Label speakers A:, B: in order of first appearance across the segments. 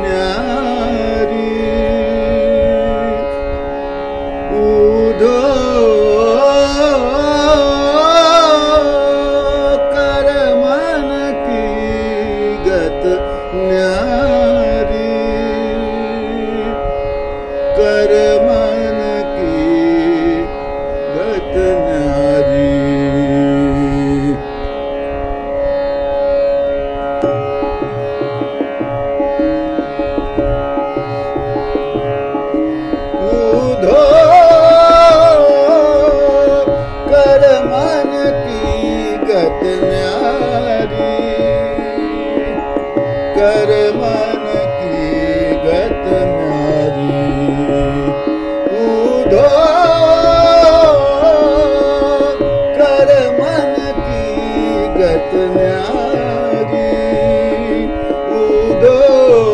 A: न्यारी। ऊधो कर मन की गत न्यारी, कर मन की गत न्यारी। ऊधो कर मन की गत न्यारी, कर मन की गत न्यारी। ऊधो कर मन की गत न्यारी, ऊधो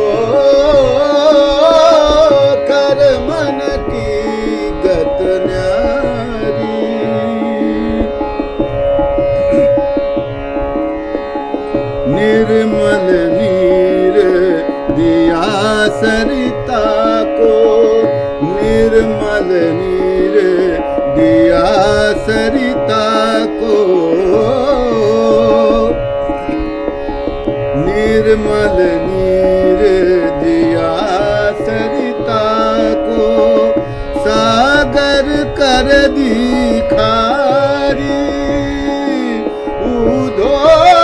A: कर मन की गत न्यारी। निर्मल नीर दिया सरिता को, निर्मल नीर दिया सरिता को, निर्मल नीर दिया सरिता को, सागर कर दी खारी। ऊधो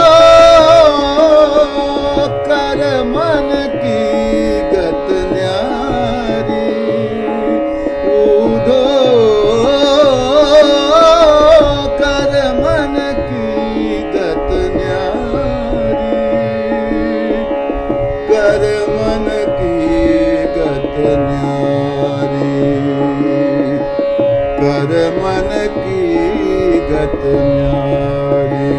A: कर मन की गत न्यारी, ऊधो कर मन की गत न्यारी, कर मन की गत न्यारी, कर मन की गत न्यारी,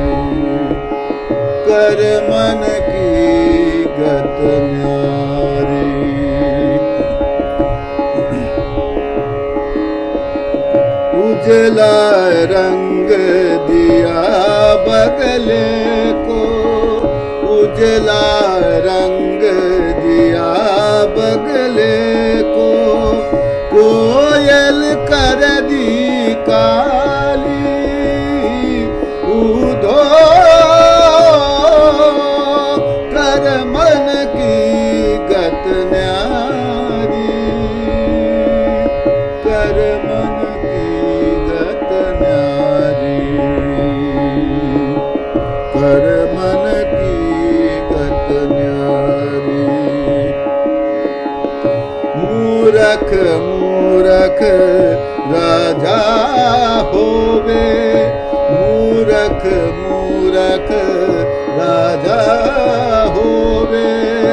A: कर मन की गत न्यारी। उजला रंग दिया बगले को, उजला रंग दिया बगले को, कोयल कर दी काली। ऊधो कर मन की गत न्यारी, कर मन की गत न्यारी, कर मन की गत न्यारी। मूरख मूरख राजा होवे, मूरख मूरख राजा होवे।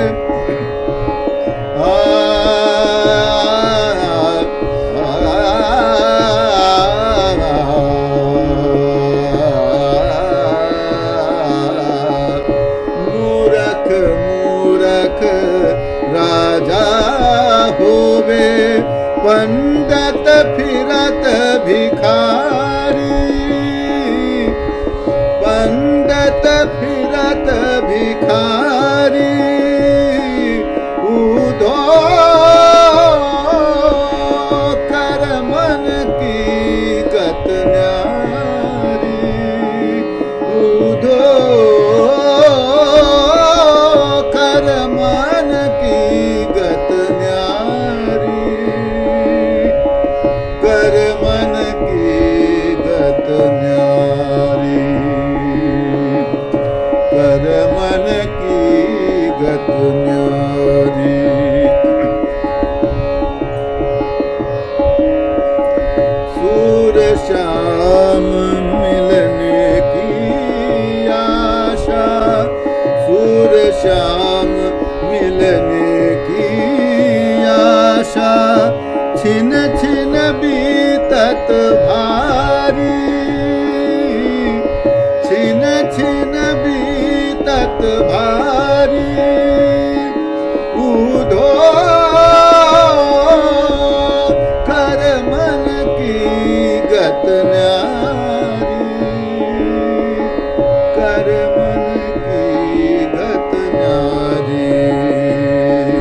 A: मूरख मूरख राजा होवे, पंडित फिरत भिखारी, पंडित फिरत भिखारी। ऊधो कर मन की गत न्यारी, ऊधो कर मन की गत न्यारी, कर मन की गत न्यारी, कर मन की गत न्यारी। सूर श्याम मिलने की आशा, सूर श्याम मिलने की आशा, छिन छिन बीतत भारी, छिन छिन बीतत भारी। ऊधो कर मन की गत न्यारी, कर मन की गत न्यारी,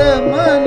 A: मन